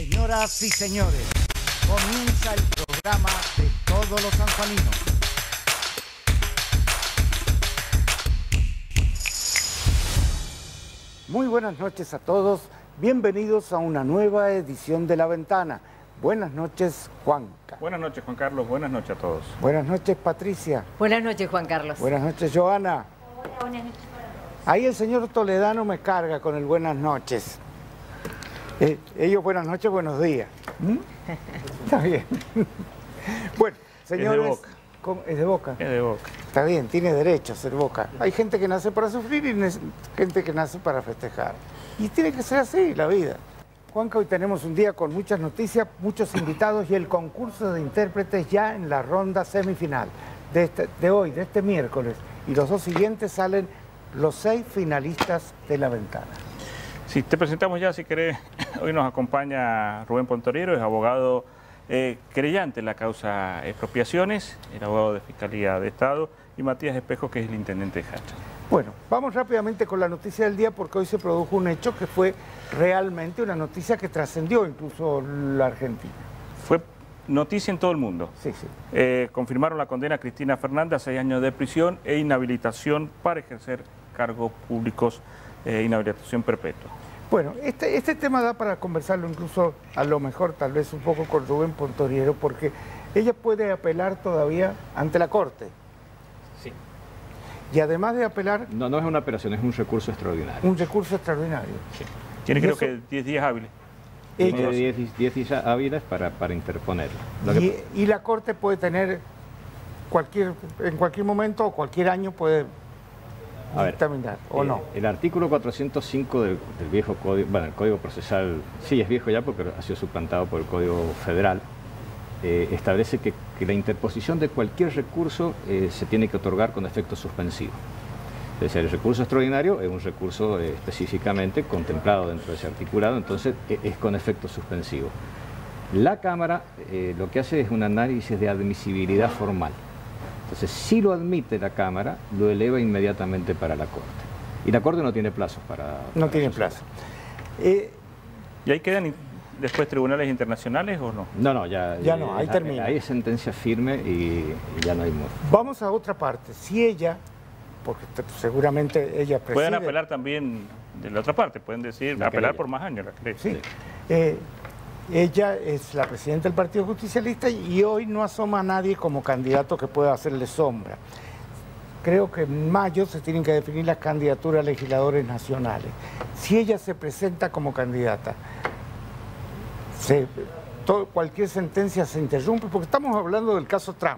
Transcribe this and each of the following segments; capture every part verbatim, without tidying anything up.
Señoras y señores, comienza el programa de todos los sanjuaninos. Muy buenas noches a todos, bienvenidos a una nueva edición de La Ventana. Buenas noches, Juanca. Buenas noches, Juan Carlos, buenas noches a todos. Buenas noches, Patricia. Buenas noches, Juan Carlos. Buenas noches, Joana. Hola, buenas noches para todos. Ahí el señor Toledano me carga con el buenas noches. Eh, ellos buenas noches, buenos días. ¿Mm? Está bien. Bueno, señores... Es de Boca. ¿cómo? ¿Es de Boca? Es de Boca. Está bien, tiene derecho a ser Boca. Hay gente que nace para sufrir y gente que nace para festejar. Y tiene que ser así la vida. Juanca, hoy tenemos un día con muchas noticias, muchos invitados y el concurso de intérpretes ya en la ronda semifinal de, este, de hoy, de este miércoles. Y los dos siguientes salen los seis finalistas de La Ventana. Sí, te presentamos ya, si querés. Hoy nos acompaña Rubén Pontoriero, es abogado eh, creyente en la causa expropiaciones, el abogado de Fiscalía de Estado, y Matías Espejo, que es el intendente de Hacha. Bueno, vamos rápidamente con la noticia del día porque hoy se produjo un hecho que fue realmente una noticia que trascendió incluso la Argentina. Fue noticia en todo el mundo. Sí, sí. Eh, confirmaron la condena a Cristina Fernández a seis años de prisión e inhabilitación para ejercer cargos públicos, eh, inhabilitación perpetua. Bueno, este, este tema da para conversarlo incluso a lo mejor tal vez un poco con Rubén Pontoriero porque ella puede apelar todavía ante la Corte. Sí. Y además de apelar... No, no es una apelación, es un recurso extraordinario. Un recurso extraordinario. Sí. Tiene creo eso, que diez días hábiles. Tiene diez días hábiles para, para interponerlo. Lo Y, que... y la Corte puede tener cualquier, en cualquier momento o cualquier año puede A ver, dictaminar, ¿o eh, no? El artículo cuatrocientos cinco del, del viejo código, bueno, el Código Procesal, sí es viejo ya porque ha sido suplantado por el Código Federal, eh, establece que, que la interposición de cualquier recurso eh, se tiene que otorgar con efecto suspensivo. Es decir, el recurso extraordinario es un recurso eh, específicamente contemplado dentro de ese articulado, entonces eh, es con efecto suspensivo. La Cámara eh, lo que hace es un análisis de admisibilidad formal. Entonces, si lo admite la Cámara, lo eleva inmediatamente para la Corte. Y la Corte no tiene plazos para... No para tiene resolver. plazo. Eh, ¿Y ahí quedan después tribunales internacionales o no? No, no, ya... Ya no, ahí eh, termina. Ahí es sentencia firme y, y ya no hay modo. vamos a otra parte. Si ella, porque te- seguramente ella preside... Pueden apelar también de la otra parte, pueden decir, La apelar querella. por más años. La querella. Sí. Eh, ella es la presidenta del Partido Justicialista y hoy no asoma a nadie como candidato que pueda hacerle sombra. Creo que en mayo se tienen que definir las candidaturas a legisladores nacionales. Si ella se presenta como candidata, se- to- cualquier sentencia se interrumpe, porque estamos hablando del caso Trump,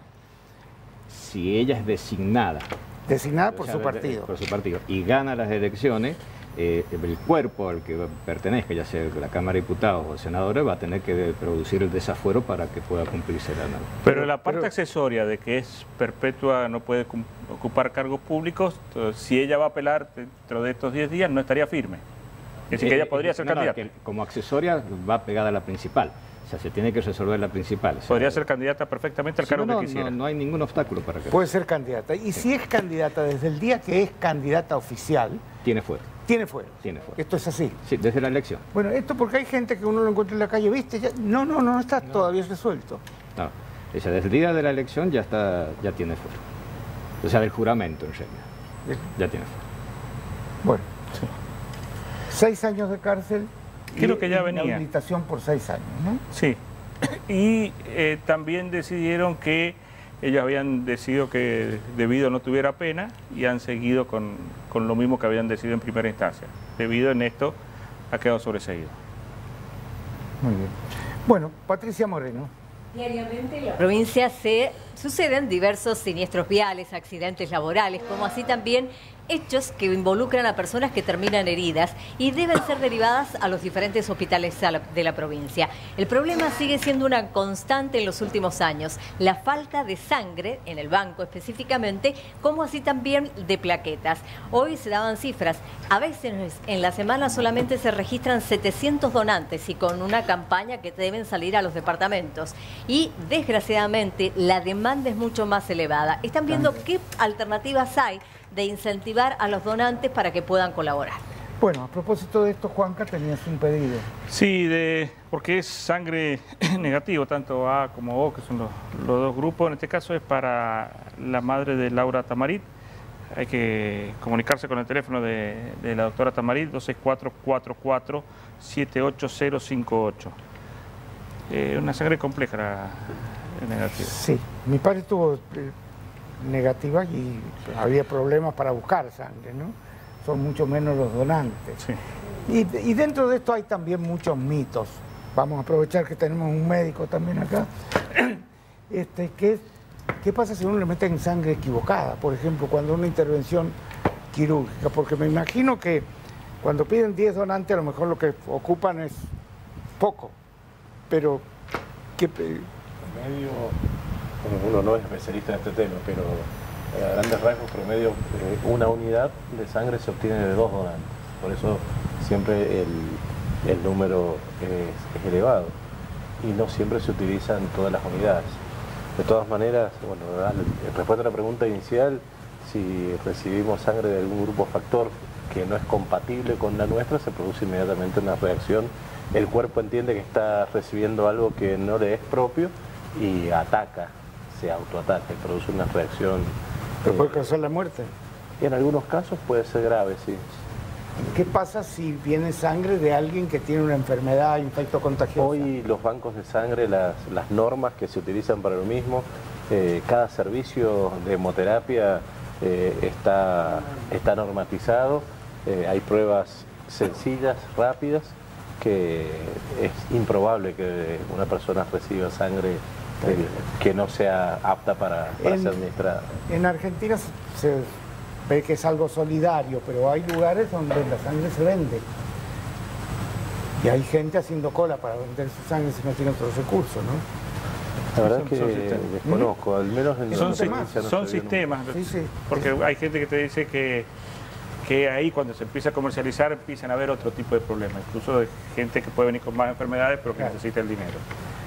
Si ella es designada... designada por o sea, su de- partido. Por su partido. Y gana las elecciones, eh, el cuerpo al que pertenezca, ya sea la Cámara de Diputados o el senador, va a tener que producir el desafuero para que pueda cumplirse la norma. Pero la parte pero- accesoria de que es perpetua, no puede cum- ocupar cargos públicos, entonces, si ella va a apelar dentro de estos diez días, no estaría firme. Es decir, que Eh, ella podría ser no, no, candidata. que como accesoria va pegada a la principal. O sea, se tiene que resolver la principal. O sea, Podría ser candidata perfectamente al sí, cargo no, que quisiera. no, no hay ningún obstáculo para que Puede ser candidata. Y si es candidata desde el día que es candidata oficial, tiene fuero. tiene fuero. Tiene fuero. Esto es así. Sí, desde la elección. Bueno, esto porque hay gente que uno lo encuentra en la calle, ¿viste? Ya- no, no, no está todavía resuelto. No, o sea, desde el día de la elección ya está, ya tiene fuero. O sea, del juramento en realidad. Ya tiene fuero. Bueno, seis años de cárcel Creo que ya venía. inhabilitación por seis años, ¿no? Sí. Y eh, también decidieron que ellos habían decidido que debido no tuviera pena y han seguido con, con lo mismo que habían decidido en primera instancia. Debido en esto ha quedado sobreseído. Muy bien. Bueno, Patricia Moreno. Diariamente en la provincia se suceden diversos siniestros viales, accidentes laborales, como así también hechos que involucran a personas que terminan heridas y deben ser derivadas a los diferentes hospitales de la provincia. El problema sigue siendo una constante en los últimos años, la falta de sangre en el banco específicamente, como así también de plaquetas. Hoy se daban cifras, a veces en la semana solamente se registran setecientos donantes y con una campaña que deben salir a los departamentos. Y desgraciadamente la demanda es mucho más elevada. Están viendo qué alternativas hay de incentivar a los donantes para que puedan colaborar. Bueno, a propósito de esto, Juanca, tenías un pedido. Sí, de, porque es sangre negativo, tanto A como O, que son los, los dos grupos. En este caso es para la madre de Laura Tamarit. Hay que comunicarse con el teléfono de, de la doctora Tamarit, dos seis cuatro, cuatro cuatro, siete ocho cero cinco ocho. Eh, una sangre compleja la, la negativa. Sí, mi padre tuvo eh, negativa y había problemas para buscar sangre, ¿no? Son mucho menos los donantes. Sí. Y, y dentro de esto hay también muchos mitos. Vamos a aprovechar que tenemos un médico también acá. Este, ¿qué, ¿Qué pasa si uno le mete en sangre equivocada? Por ejemplo, cuando una intervención quirúrgica. Porque me imagino que cuando piden diez donantes, a lo mejor lo que ocupan es poco. Pero, ¿qué? Promedio, como uno no es especialista en este tema, pero a grandes rasgos, promedio, eh, una unidad de sangre se obtiene de dos donantes. Por eso siempre el, el número es, es elevado y no siempre se utilizan todas las unidades. De todas maneras, bueno, respuesta a la pregunta inicial, si recibimos sangre de algún grupo factor que no es compatible con la nuestra, se produce inmediatamente una reacción. El cuerpo entiende que está recibiendo algo que no le es propio y ataca, se autoataca y produce una reacción. ¿Pero puede causar la muerte? En algunos casos puede ser grave, sí. ¿Qué pasa si viene sangre de alguien que tiene una enfermedad infectocontagiosa? Hoy los bancos de sangre, las, las normas que se utilizan para lo mismo, eh, cada servicio de hemoterapia eh, está, está normatizado, eh, hay pruebas sencillas, rápidas, que es improbable que una persona reciba sangre eh, que no sea apta para, para en, ser administrada. En Argentina se, se ve que es algo solidario, pero hay lugares donde la sangre se vende. Y hay gente haciendo cola para vender su sangre si no tiene otros recursos, ¿no? La verdad Son- es que son sistemas. desconozco, al menos en Son, la si- provincia no son se ve sistemas, Sí, sí. porque hay gente que te dice que, que ahí cuando se empieza a comercializar empiezan a haber otro tipo de problemas, incluso de gente que puede venir con más enfermedades pero que Claro. necesita el dinero.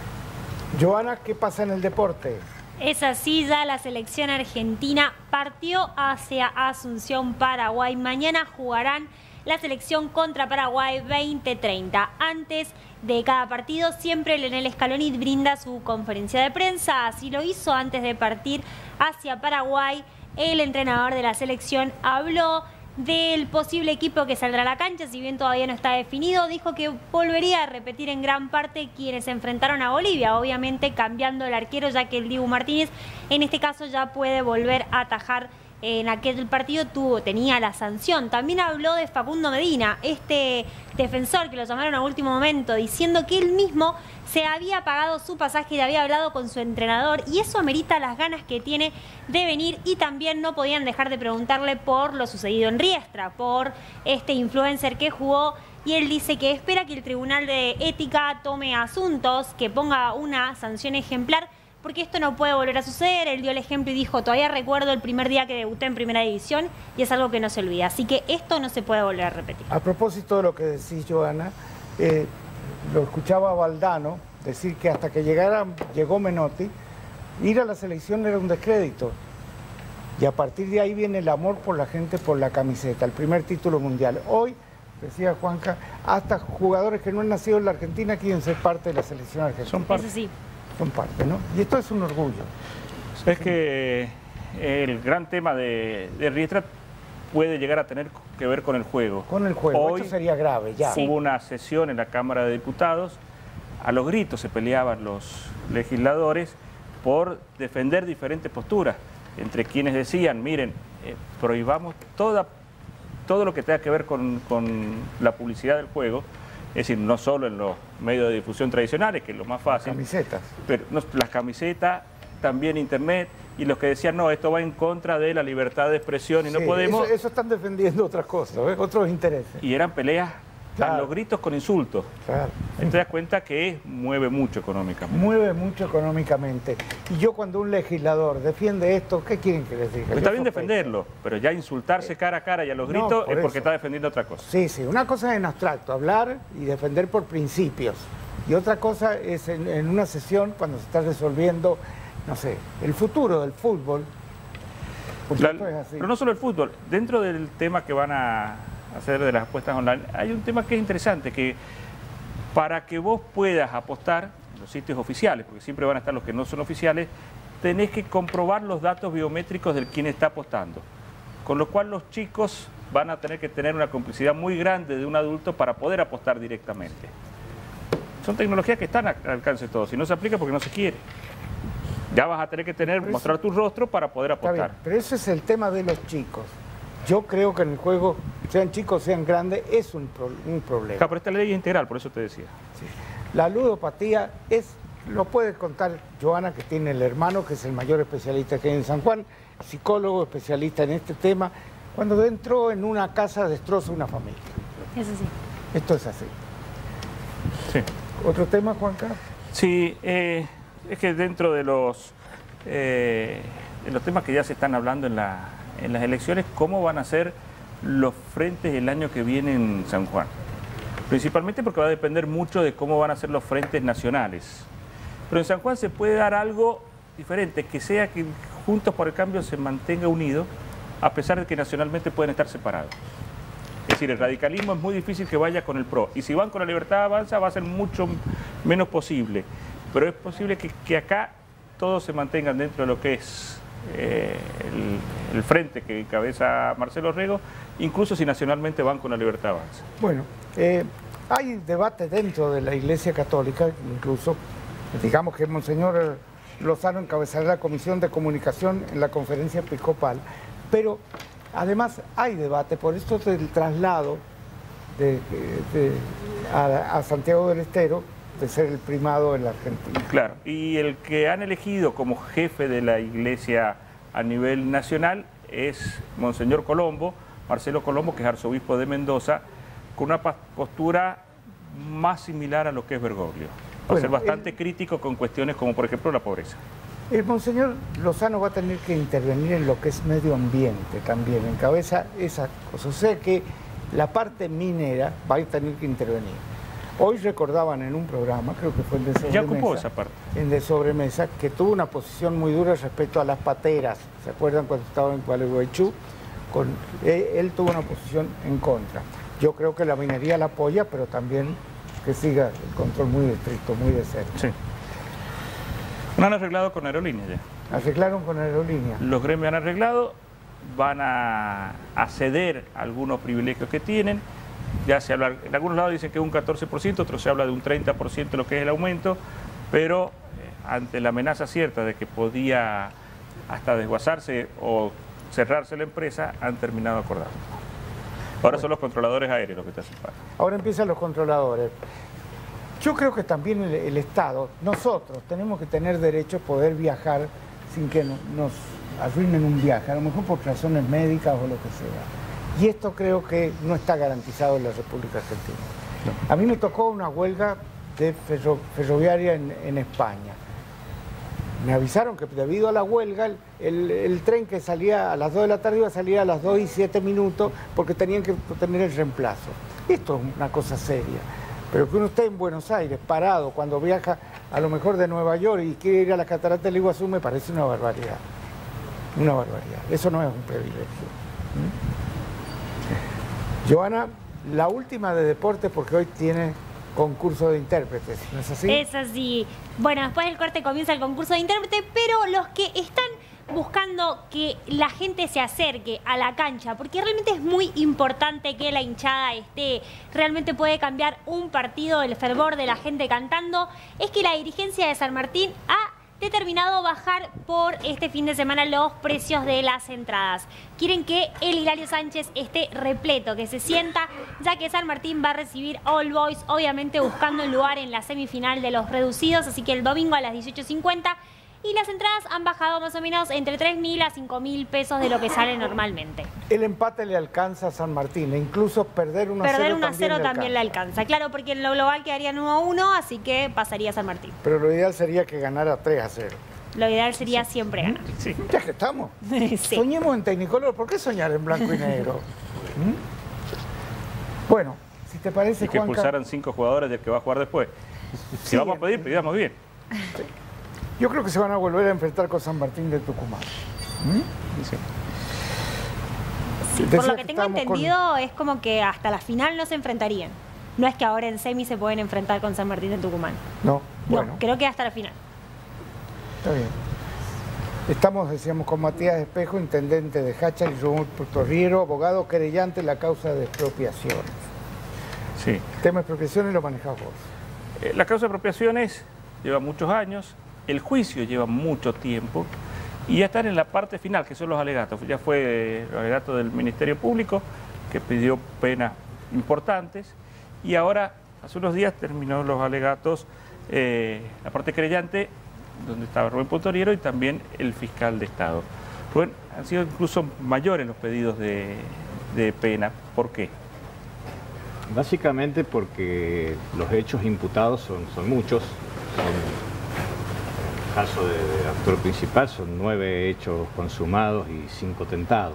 Joana, ¿qué pasa en el deporte? Es así, ya la selección argentina partió hacia Asunción, Paraguay. Mañana jugarán la selección contra Paraguay veinte treinta. Antes de cada partido, siempre Leonel Scaloni brinda su conferencia de prensa. Así lo hizo antes de partir hacia Paraguay. El entrenador de la selección habló del posible equipo que saldrá a la cancha, si bien todavía no está definido. Dijo que volvería a repetir en gran parte quienes se enfrentaron a Bolivia, obviamente cambiando el arquero, ya que el Dibu Martínez en este caso ya puede volver a atajar. En aquel partido tuvo, tenía la sanción. También habló de Facundo Medina, este defensor que lo llamaron a último momento, diciendo que él mismo se había pagado su pasaje y había hablado con su entrenador, y eso amerita las ganas que tiene de venir. Y también no podían dejar de preguntarle por lo sucedido en Riestra, por este influencer que jugó, y él dice que espera que el Tribunal de Ética tome asuntos, que ponga una sanción ejemplar, porque esto no puede volver a suceder. Él dio el ejemplo y dijo: todavía recuerdo el primer día que debuté en Primera División, y es algo que no se olvida. Así que esto no se puede volver a repetir. A propósito de lo que decís, Joana, eh, lo escuchaba a Valdano decir que hasta que llegara, llegó Menotti, ir a la selección era un descrédito. Y a partir de ahí viene el amor por la gente, por la camiseta, el primer título mundial. Hoy, decía Juanca, hasta jugadores que no han nacido en la Argentina quieren ser parte de la selección argentina. Son parte. Eso sí. Son parte, ¿no? Y esto es un orgullo. Es que el gran tema de, de Riestra puede llegar a tener que ver con el juego. Con el juego, Hoy esto sería grave, ya. Sí. hubo una sesión en la Cámara de Diputados, a los gritos se peleaban los legisladores por defender diferentes posturas, entre quienes decían: miren, eh, prohibamos toda, todo lo que tenga que ver con, con la publicidad del juego, es decir, no solo en los medios de difusión tradicionales, que es lo más fácil, Camisetas. pero no, las camisetas, también internet, y los que decían: no, esto va en contra de la libertad de expresión y no Sí, podemos. Eso, eso están defendiendo otras cosas, ¿eh? Otros intereses. Y eran peleas Claro. a los gritos con insultos. Claro. Ahí te das cuenta que mueve mucho económicamente. Mueve mucho económicamente. Y yo, cuando un legislador defiende esto, ¿qué quieren que les diga? Está Yo bien sospecho. defenderlo, pero ya insultarse cara a cara y a los No, gritos por es porque eso. está defendiendo otra cosa. Sí, sí. Una cosa es en abstracto, hablar y defender por principios. Y otra cosa es en, en una sesión cuando se está resolviendo, no sé, el futuro del fútbol. Porque La- esto es así. pero no solo el fútbol, dentro del tema que van a, hacer de las apuestas online, hay un tema que es interesante, que para que vos puedas apostar en los sitios oficiales, porque siempre van a estar los que no son oficiales, tenés que comprobar los datos biométricos del quien está apostando. Con lo cual los chicos van a tener que tener una complicidad muy grande de un adulto para poder apostar directamente. Son tecnologías que están al alcance de todos, y no se aplica porque no se quiere. Ya vas a tener que tener, pero mostrar eso, tu rostro para poder apostar. Está bien, pero ese es el tema de los chicos. Yo creo que en el juego, sean chicos, sean grandes, es un, pro, un problema. Claro, pero esta ley es integral, por eso te decía. Sí. La ludopatía es, lo puede contar Joana, que tiene el hermano, que es el mayor especialista que hay en San Juan, psicólogo especialista en este tema, cuando entró en una casa destroza una familia. Eso sí. Esto es así. Sí. ¿Otro tema, Juanca? Sí, eh, es que dentro de los, eh, de los temas que ya se están hablando en, la, en las elecciones, ¿cómo van a ser los frentes el año que viene en San Juan? Principalmente porque va a depender mucho de cómo van a ser los frentes nacionales. Pero en San Juan se puede dar algo diferente, que sea que Juntos por el Cambio se mantenga unido, a pesar de que nacionalmente pueden estar separados. Es decir, el radicalismo es muy difícil que vaya con el P R O, y si van con la Libertad Avanza va a ser mucho menos posible, pero es posible que, que acá todos se mantengan dentro de lo que es eh, el, el frente que encabeza Marcelo Rego, incluso si nacionalmente van con la Libertad Avanza. Bueno, eh, hay debate dentro de la Iglesia Católica, incluso, digamos que Monseñor Lozano encabezará la Comisión de Comunicación en la Conferencia Episcopal, pero además hay debate por esto del traslado de, de, a, a Santiago del Estero, de ser el primado en la Argentina. Claro, y el que han elegido como jefe de la Iglesia a nivel nacional es Monseñor Colombo, Marcelo Colombo, que es arzobispo de Mendoza, con una postura más similar a lo que es Bergoglio. Va bueno, a ser bastante el, crítico con cuestiones como, por ejemplo, la pobreza. El Monseñor Lozano va a tener que intervenir en lo que es medio ambiente también, encabeza esa cosa. O sea que la parte minera va a tener que intervenir. Hoy recordaban en un programa, creo que fue el de Sobremesa, ya ocupó esa parte. En de Sobremesa, que tuvo una posición muy dura respecto a las pateras. ¿Se acuerdan cuando estaba en Gualeguaychú? Con, él, él tuvo una posición en contra. Yo creo que la minería la apoya, pero también que siga el control muy estricto, muy de cerca. Sí. No han arreglado con aerolíneas ya. Arreglaron con aerolíneas. Los gremios han arreglado, van a, a ceder algunos privilegios que tienen. Ya se habla, en algunos lados dicen que es un catorce por ciento, otros se habla de un treinta por ciento lo que es el aumento, pero eh, ante la amenaza cierta de que podía hasta desguazarse o cerrarse la empresa, han terminado acordando. Ahora bueno. Son los controladores aéreos los que te hacen falta. Ahora empiezan los controladores. Yo creo que también el, el Estado, nosotros, tenemos que tener derecho a poder viajar sin que no, nos arruinen un viaje, a lo mejor por razones médicas o lo que sea. Y esto creo que no está garantizado en la República Argentina. No. A mí me tocó una huelga de ferro, ferroviaria en, en España. Me avisaron que debido a la huelga, el, el, el tren que salía a las dos de la tarde iba a salir a las dos y siete minutos porque tenían que tener el reemplazo. Esto es una cosa seria. Pero que uno esté en Buenos Aires, parado, cuando viaja a lo mejor de Nueva York y quiere ir a las cataratas del Iguazú, me parece una barbaridad. Una barbaridad. Eso no es un privilegio. ¿Mm? Joana, la última de deporte, porque hoy tiene concurso de intérpretes, ¿no es así? Es así. Bueno, después del corte comienza el concurso de intérprete, pero los que están buscando que la gente se acerque a la cancha, porque realmente es muy importante que la hinchada esté, realmente puede cambiar un partido, el fervor de la gente cantando, es que la dirigencia de San Martín ha determinado bajar por este fin de semana los precios de las entradas. Quieren que el Hilario Sánchez esté repleto, que se sienta, ya que San Martín va a recibir a All Boys, obviamente buscando un lugar en la semifinal de los reducidos, así que el domingo a las dieciocho cincuenta. Y las entradas han bajado más o menos entre tres mil a cinco mil pesos de lo que sale normalmente. El empate le alcanza a San Martín, e incluso perder uno a cero Perder uno a cero también le alcanza. Claro, porque en lo global quedarían uno a uno, así que pasaría a San Martín. Pero lo ideal sería que ganara tres a cero. Lo ideal sería sí. siempre ganar. Sí. Ya que estamos. Sí. Soñemos en Technicolor, ¿por qué soñar en blanco y negro? ¿Mm? Bueno, si te parece, y que Juanca, expulsaran cinco jugadores del que va a jugar después. Si sí, vamos a pedir, pidamos bien. Sí. Yo creo que se van a volver a enfrentar con San Martín de Tucumán. ¿Mm? Sí, Por lo que tengo entendido con... es como que hasta la final no se enfrentarían. No es que ahora en semi se pueden enfrentar con San Martín de Tucumán. No, bueno. No, creo que hasta la final. Está bien. Estamos, decíamos, con Matías Espejo, intendente de Háchal, y Romul Torriero, abogado querellante en la causa de expropiaciones. Sí. El tema de expropiaciones lo manejás vos. Eh, la causa de expropiaciones lleva muchos años, el juicio lleva mucho tiempo y ya están en la parte final, que son los alegatos. Ya fue el alegato del Ministerio Público, que pidió penas importantes, y ahora, hace unos días, terminó los alegatos eh, la parte querellante, donde estaba Rubén Pontoriero, y también el fiscal de Estado. Rubén, han sido incluso mayores los pedidos de, de pena. ¿Por qué? Básicamente porque los hechos imputados son, son muchos. Son, en el caso del de actor principal son nueve hechos consumados y cinco tentados.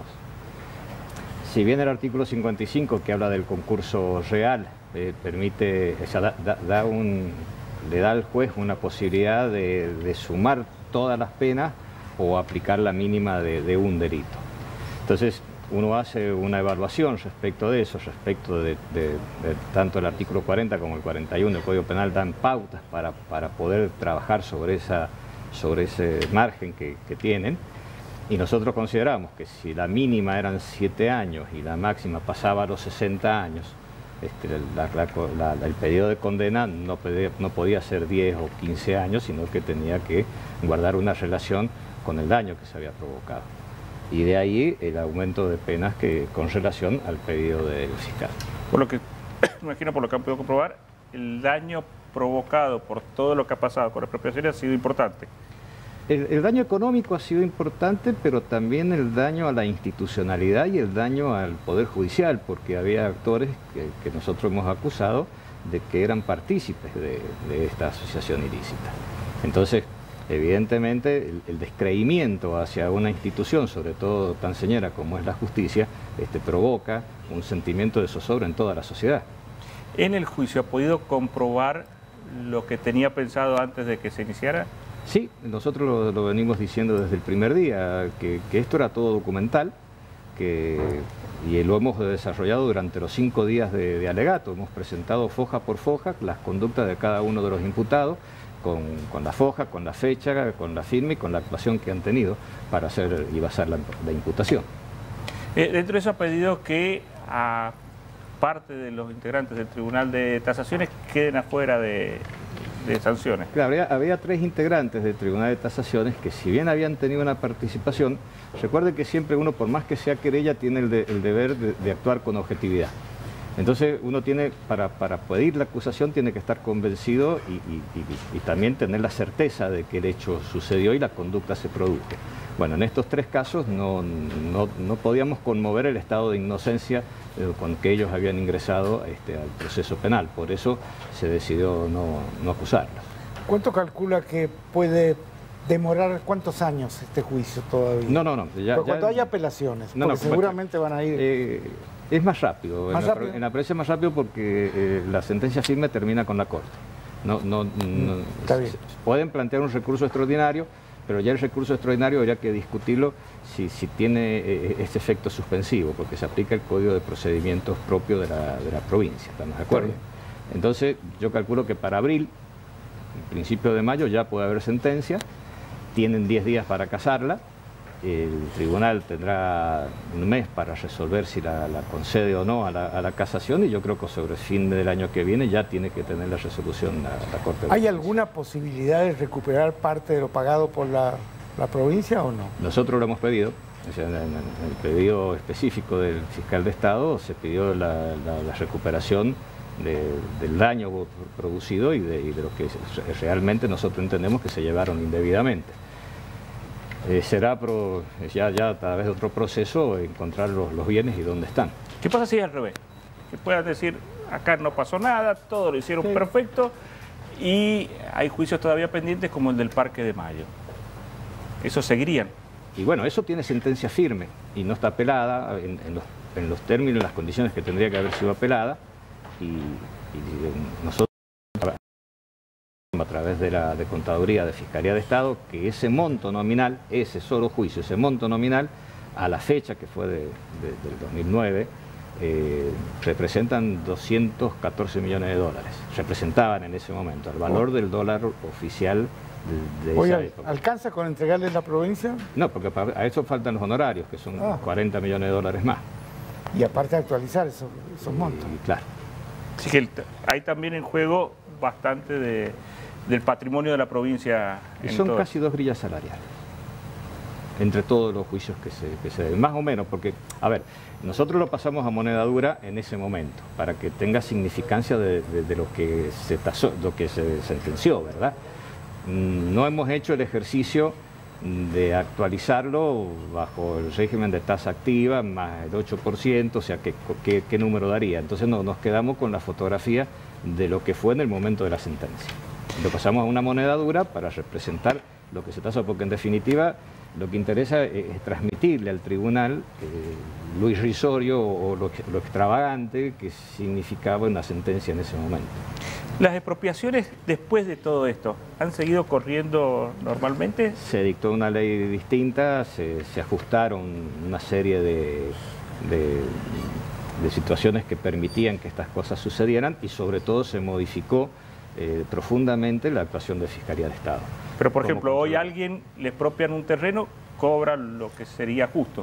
Si bien el artículo cincuenta y cinco, que habla del concurso real, eh, permite, o sea, da, da, da un, le da al juez una posibilidad de, de sumar todas las penas o aplicar la mínima de, de un delito. Entonces, uno hace una evaluación respecto de eso, respecto de, de, de tanto el artículo cuarenta como el cuarenta y uno del Código Penal dan pautas para, para poder trabajar sobre, esa, sobre ese margen que, que tienen, y nosotros consideramos que si la mínima eran siete años y la máxima pasaba a los sesenta años, este, la, la, la, el periodo de condena no podía, no podía ser diez o quince años, sino que tenía que guardar una relación con el daño que se había provocado. Y de ahí el aumento de penas que con relación al pedido del fiscal. Por lo que, me imagino, por lo que han podido comprobar, el daño provocado por todo lo que ha pasado con la expropiación ha sido importante. El, el daño económico ha sido importante, pero también el daño a la institucionalidad y el daño al Poder Judicial, porque había actores que, que nosotros hemos acusado de que eran partícipes de, de esta asociación ilícita. Entonces, evidentemente, el, el descreimiento hacia una institución, sobre todo tan señera como es la justicia, este, provoca un sentimiento de zozobra en toda la sociedad. ¿En el juicio ha podido comprobar lo que tenía pensado antes de que se iniciara? Sí, nosotros lo, lo venimos diciendo desde el primer día, que, que esto era todo documental, que, y lo hemos desarrollado durante los cinco días de, de alegato. Hemos presentado foja por foja las conductas de cada uno de los imputados, Con, con la foja, con la fecha, con la firma y con la actuación que han tenido para hacer y basar la, la imputación. Eh, dentro de eso ha pedido que a parte de los integrantes del Tribunal de Tasaciones queden afuera de, de sanciones. Claro, había, había tres integrantes del Tribunal de Tasaciones que, si bien habían tenido una participación, recuerden que siempre uno, por más que sea querella, tiene el, de, el deber de, de actuar con objetividad. Entonces uno tiene, para, para pedir la acusación, tiene que estar convencido y, y, y, y también tener la certeza de que el hecho sucedió y la conducta se produjo. Bueno, en estos tres casos no, no, no podíamos conmover el estado de inocencia eh, con que ellos habían ingresado este, al proceso penal, por eso se decidió no, no acusarlos. ¿Cuánto calcula que puede demorar, cuántos años este juicio todavía? No, no, no. Ya, Pero cuando ya, haya apelaciones, no, porque no, seguramente van a ir... Eh, es más rápido, ¿Más en, la, rápido? en la provincia es más rápido porque eh, la sentencia firme termina con la Corte. No, no, no, Está bien. Pueden plantear un recurso extraordinario, pero ya el recurso extraordinario habría que discutirlo si, si tiene eh, este efecto suspensivo, porque se aplica el Código de Procedimientos propio de la, de la provincia, ¿estamos de acuerdo? Entonces, yo calculo que para abril, principio de mayo, ya puede haber sentencia, tienen diez días para casarla, el tribunal tendrá un mes para resolver si la, la concede o no a la, a la casación, y yo creo que sobre el fin del año que viene ya tiene que tener la resolución la, la Corte. ¿Hay alguna posibilidad de recuperar parte de lo pagado por la, la provincia o no? Nosotros lo hemos pedido, o sea, en, en el pedido específico del fiscal de Estado se pidió la, la, la recuperación de, del daño producido y de, y de lo que realmente nosotros entendemos que se llevaron indebidamente. Eh, será pro, ya, ya a través de otro proceso encontrar los, los bienes y dónde están. ¿Qué pasa si es al revés? Que puedas decir, acá no pasó nada, todo lo hicieron sí. perfecto, y hay juicios todavía pendientes como el del Parque de Mayo. ¿Esos seguirían? Y bueno, eso tiene sentencia firme y no está apelada en, en, los, en los términos, en las condiciones que tendría que haber sido apelada, y, y nosotros a través de la de Contaduría de Fiscalía de Estado, que ese monto nominal, ese solo juicio, ese monto nominal, a la fecha, que fue de, de, del dos mil nueve, eh, representan doscientos catorce millones de dólares. Representaban en ese momento el valor del dólar oficial de, de esa Oye, época. ¿alcanza con entregarles la provincia? No, porque para- a eso faltan los honorarios, que son Ah. cuarenta millones de dólares más. Y aparte de actualizar esos, esos montos. Y, claro. Así que el- hay también en juego bastante de, del patrimonio de la provincia. Y en son todo. casi dos grillas salariales, entre todos los juicios que se, que se deben, más o menos, porque, a ver, nosotros lo pasamos a moneda dura en ese momento, para que tenga significancia de, de- de lo que se tasó, lo que se sentenció, ¿verdad? Mm, No hemos hecho el ejercicio de actualizarlo bajo el régimen de tasa activa, más el ocho por ciento, o sea, ¿qué, qué, qué número daría? Entonces no, nos quedamos con la fotografía de lo que fue en el momento de la sentencia. Lo pasamos a una moneda dura para representar lo que se tasó, porque en definitiva lo que interesa es, es transmitirle al tribunal eh, lo irrisorio o lo, lo extravagante que significaba una sentencia en ese momento. ¿Las expropiaciones después de todo esto han seguido corriendo normalmente? Se dictó una ley distinta, se, se ajustaron una serie de, de, de situaciones que permitían que estas cosas sucedieran y sobre todo se modificó eh, profundamente la actuación de Fiscalía de Estado. Pero por ¿Cómo ejemplo, hoy controlar? alguien le expropian un terreno, cobra lo que sería justo.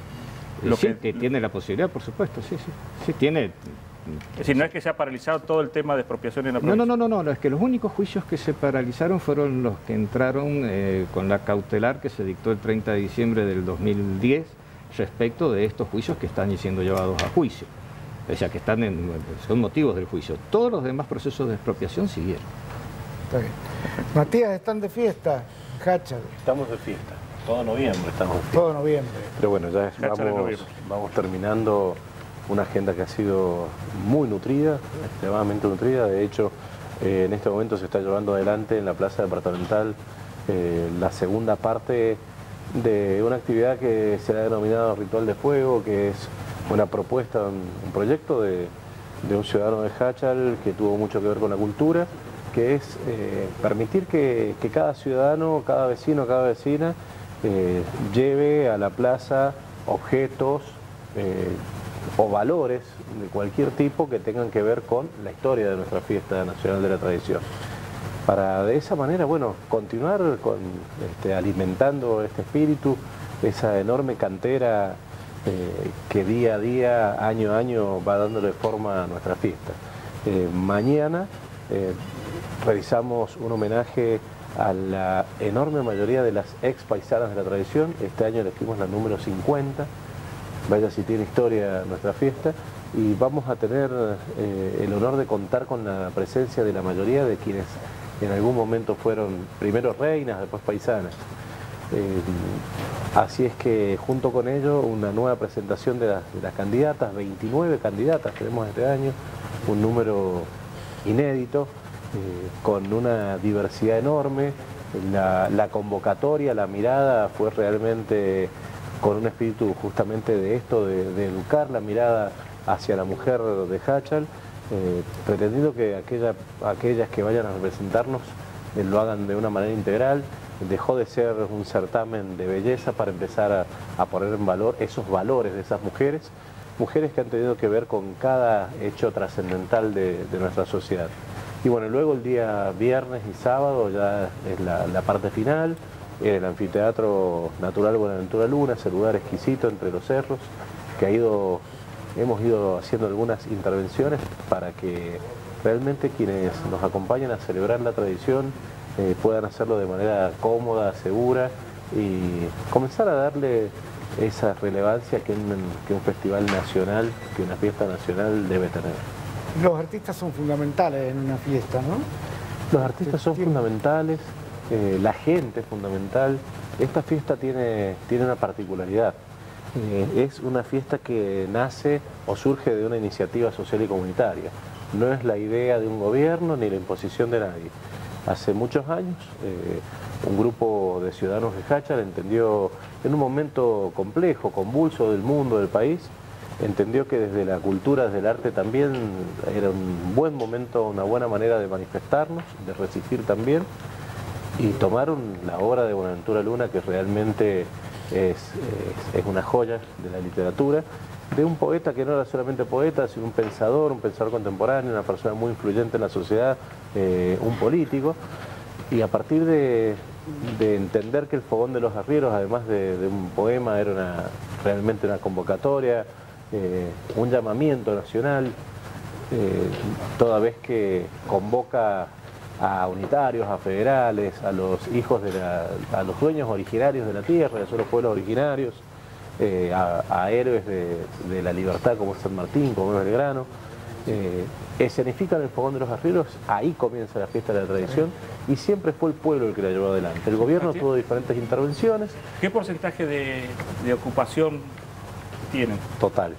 Eh, Lo sí, que- que tiene la posibilidad, por supuesto, sí, sí. Sí, tiene... Es decir, no es que se ha paralizado todo el tema de expropiación en la No, provincia. no, no, no, no, es que los únicos juicios que se paralizaron fueron los que entraron eh, con la cautelar que se dictó el treinta de diciembre del dos mil diez respecto de estos juicios que están siendo llevados a juicio. O sea, que están en, son motivos del juicio. Todos los demás procesos de expropiación siguieron. Está bien. Matías, están de fiesta, Háchal, Estamos de fiesta, todo noviembre estamos de fiesta. todo noviembre. Pero bueno, ya es- Fecha de vamos, noviembre. vamos terminando una agenda que ha sido muy nutrida, extremadamente nutrida. De hecho, eh, en este momento se está llevando adelante en la Plaza Departamental eh, la segunda parte de una actividad que se ha denominado Ritual de Fuego, que es una propuesta, un, un proyecto de, de un ciudadano de Háchal que tuvo mucho que ver con la cultura, que es eh, permitir que, que cada ciudadano, cada vecino, cada vecina eh, lleve a la plaza objetos eh, o valores de cualquier tipo que tengan que ver con la historia de nuestra fiesta nacional de la tradición. Para de esa manera, bueno, continuar con, este, alimentando este espíritu, esa enorme cantera eh, que día a día, año a año, va dándole forma a nuestra fiesta. Eh, mañana eh, realizamos un homenaje a la enorme mayoría de las ex paisanas de la tradición. Este año elegimos la número cincuenta. Vaya si tiene historia nuestra fiesta, y vamos a tener eh, el honor de contar con la presencia de la mayoría de quienes en algún momento fueron primero reinas, después paisanas. Eh, así es que junto con ello una nueva presentación de las, de las candidatas, veintinueve candidatas tenemos este año, un número inédito, eh, con una diversidad enorme. La, la convocatoria, la mirada fue realmente con un espíritu justamente de esto, de, de educar la mirada hacia la mujer de Háchal, eh, pretendiendo que aquella, aquellas que vayan a representarnos eh, lo hagan de una manera integral. Dejó de ser un certamen de belleza para empezar a, a poner en valor esos valores de esas mujeres, mujeres que han tenido que ver con cada hecho trascendental de, de nuestra sociedad. Y bueno, luego el día viernes y sábado ya es la, la parte final, en el Anfiteatro Natural Buenaventura Luna, ese lugar exquisito entre los cerros, que ha ido, hemos ido haciendo algunas intervenciones para que realmente quienes nos acompañan a celebrar la tradición eh, puedan hacerlo de manera cómoda, segura, y comenzar a darle esa relevancia que un, que un festival nacional, que una fiesta nacional debe tener. Los artistas son fundamentales en una fiesta, ¿no? Los artistas son fundamentales, eh, la gente es fundamental. Esta fiesta tiene, tiene una particularidad. Eh, es una fiesta que nace o surge de una iniciativa social y comunitaria. No es la idea de un gobierno ni la imposición de nadie. Hace muchos años, eh, un grupo de ciudadanos de Háchal entendió, en un momento complejo, convulso del mundo, del país, entendió que desde la cultura, desde el arte también era un buen momento, una buena manera de manifestarnos, de resistir también, y tomaron la obra de Buenaventura Luna, que realmente es, es, es una joya de la literatura, de un poeta que no era solamente poeta, sino un pensador, un pensador contemporáneo, una persona muy influyente en la sociedad, eh, un político, y a partir de, de entender que el Fogón de los Arrieros, además de, de un poema, era una, realmente una convocatoria, eh, un llamamiento nacional, eh, toda vez que convoca a unitarios, a federales, a los hijos de la, a los dueños originarios de la tierra, a los pueblos originarios, eh, a, a héroes de, de la libertad como San Martín, como Belgrano, eh, escenifican el Fogón de los Arrieros, ahí comienza la fiesta de la tradición y siempre fue el pueblo el que la llevó adelante. El gobierno tuvo diferentes intervenciones. ¿Qué porcentaje de, de ocupación tienen? Total.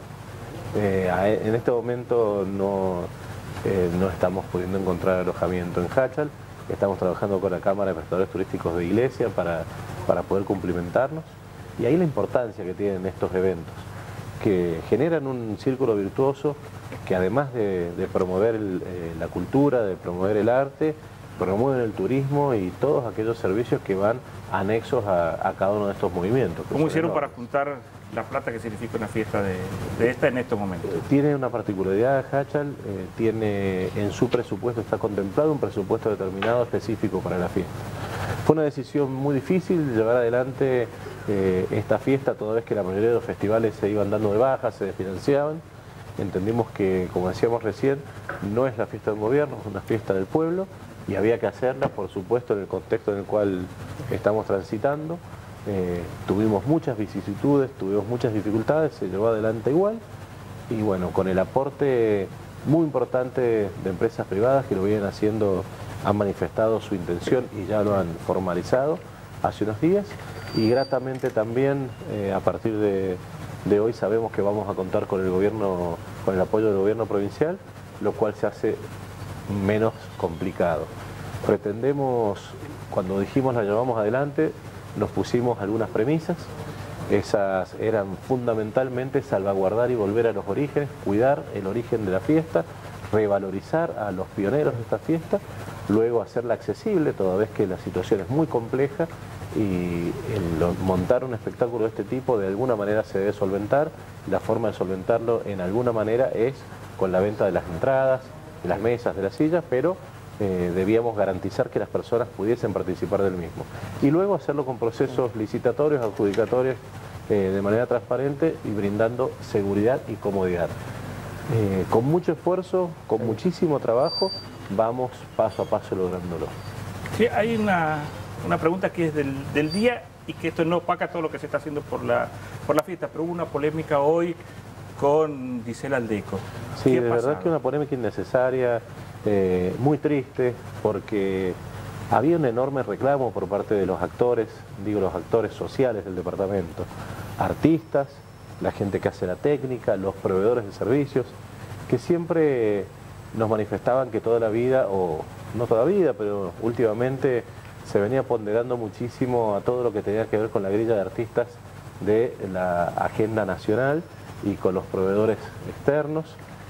Eh, en este momento no... Eh, no estamos pudiendo encontrar alojamiento en Hachal, estamos trabajando con la Cámara de Prestadores Turísticos de Iglesia para, para poder cumplimentarnos, y ahí la importancia que tienen estos eventos, que generan un círculo virtuoso que además de, de promover el, eh, la cultura, de promover el arte, promueven el turismo y todos aquellos servicios que van anexos a, a cada uno de estos movimientos. ¿Cómo hicieron para juntar la plata que significa una fiesta de, de esta en estos momentos? Tiene una particularidad Hachal, eh, tiene en su presupuesto, está contemplado un presupuesto determinado específico para la fiesta. Fue una decisión muy difícil llevar adelante eh, esta fiesta, toda vez que la mayoría de los festivales se iban dando de baja, se desfinanciaban. Entendimos que, como decíamos recién, no es la fiesta del gobierno, es una fiesta del pueblo, y había que hacerla, por supuesto, en el contexto en el cual estamos transitando. Eh, tuvimos muchas vicisitudes, tuvimos muchas dificultades, se llevó adelante igual, y bueno, con el aporte muy importante de empresas privadas que lo vienen haciendo, han manifestado su intención y ya lo han formalizado hace unos días, y gratamente también eh, a partir de, de hoy sabemos que vamos a contar con el gobierno, con el apoyo del gobierno provincial, lo cual se hace menos complicado. Pretendemos, cuando dijimos la llevamos adelante, nos pusimos algunas premisas. Esas eran fundamentalmente salvaguardar y volver a los orígenes, cuidar el origen de la fiesta, revalorizar a los pioneros de esta fiesta, luego hacerla accesible, toda vez que la situación es muy compleja y el montar un espectáculo de este tipo de alguna manera se debe solventar. La forma de solventarlo en alguna manera es con la venta de las entradas, de las mesas, de las sillas, pero eh, debíamos garantizar que las personas pudiesen participar del mismo. Y luego hacerlo con procesos licitatorios, adjudicatorios, eh, de manera transparente y brindando seguridad y comodidad. Eh, con mucho esfuerzo, con muchísimo trabajo, vamos paso a paso lográndolo. Sí, hay una, una pregunta que es del, del día y que esto no opaca todo lo que se está haciendo por la, por la fiesta, pero hubo una polémica hoy con Gisela Aldeco. Sí, de verdad que una polémica innecesaria, eh, muy triste, porque había un enorme reclamo por parte de los actores, digo los actores sociales del departamento, artistas, la gente que hace la técnica, los proveedores de servicios, que siempre nos manifestaban que toda la vida, o no toda la vida, pero últimamente se venía ponderando muchísimo a todo lo que tenía que ver con la grilla de artistas de la agenda nacional y con los proveedores externos,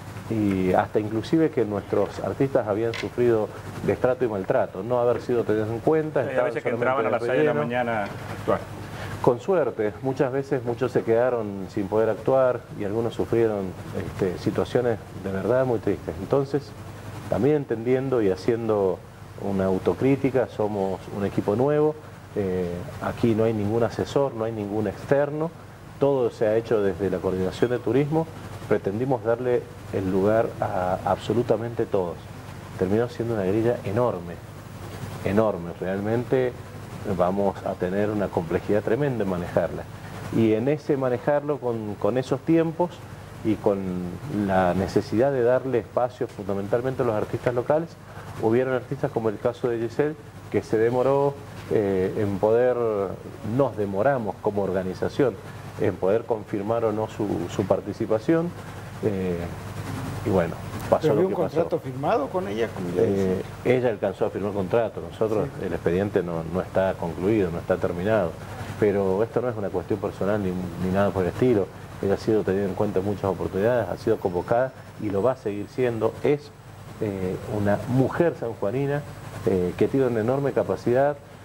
y hasta inclusive que nuestros artistas habían sufrido destrato y maltrato, no haber sido tenidos en cuenta. Y a veces que entraban a las seis de la mañana a actuar. Con suerte, muchas veces muchos se quedaron sin poder actuar y algunos sufrieron este, situaciones de verdad muy tristes. Entonces, también entendiendo y haciendo una autocrítica, somos un equipo nuevo, eh, aquí no hay ningún asesor, no hay ningún externo, todo se ha hecho desde la coordinación de turismo, pretendimos darle el lugar a absolutamente todos. Terminó siendo una grilla enorme, enorme, realmente vamos a tener una complejidad tremenda en manejarla. Y en ese manejarlo con, con esos tiempos y con la necesidad de darle espacio fundamentalmente a los artistas locales, hubieron artistas como el caso de Giselle, que se demoró eh, en poder, nos demoramos como organización, en poder confirmar o no su, su participación, eh, y bueno, pasó lo que pasó. ¿Había un contrato firmado con ella? Eh, ella alcanzó a firmar contrato, nosotros sí. El expediente no, no está concluido, no está terminado, pero esto no es una cuestión personal ni, ni nada por el estilo. Ella ha sido tenida en cuenta en muchas oportunidades, ha sido convocada y lo va a seguir siendo. Es eh, una mujer sanjuanina eh, que tiene una enorme capacidad,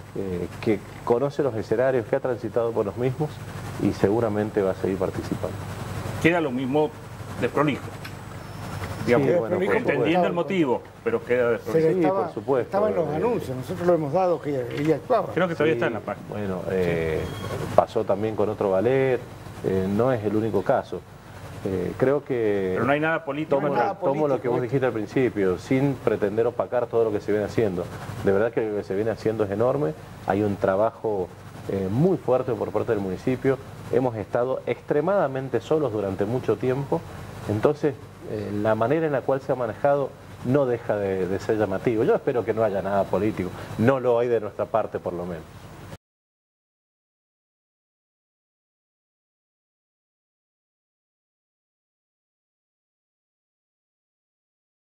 eh, que conoce los escenarios, que ha transitado por los mismos y seguramente va a seguir participando. Queda lo mismo de prolijo. Sí, Digamos, bueno, por entendiendo supuesto. el motivo, pero queda de Se le prolijo. Sí, estaba, por supuesto. estaba en los Eh, anuncios, nosotros lo hemos dado que ella, ella actuaba. Creo que todavía Sí, está en la página. Bueno, eh, pasó también con otro ballet, eh, no es el único caso. Eh, creo que... Pero no hay nada político. Tomo, No hay nada tomo lo político, que vos esto. dijiste al principio, sin pretender opacar todo lo que se viene haciendo. De verdad que lo que se viene haciendo es enorme, hay un trabajo eh, muy fuerte por parte del municipio, hemos estado extremadamente solos durante mucho tiempo, entonces eh, la manera en la cual se ha manejado no deja de, de ser llamativo. Yo espero que no haya nada político, no lo hay de nuestra parte por lo menos.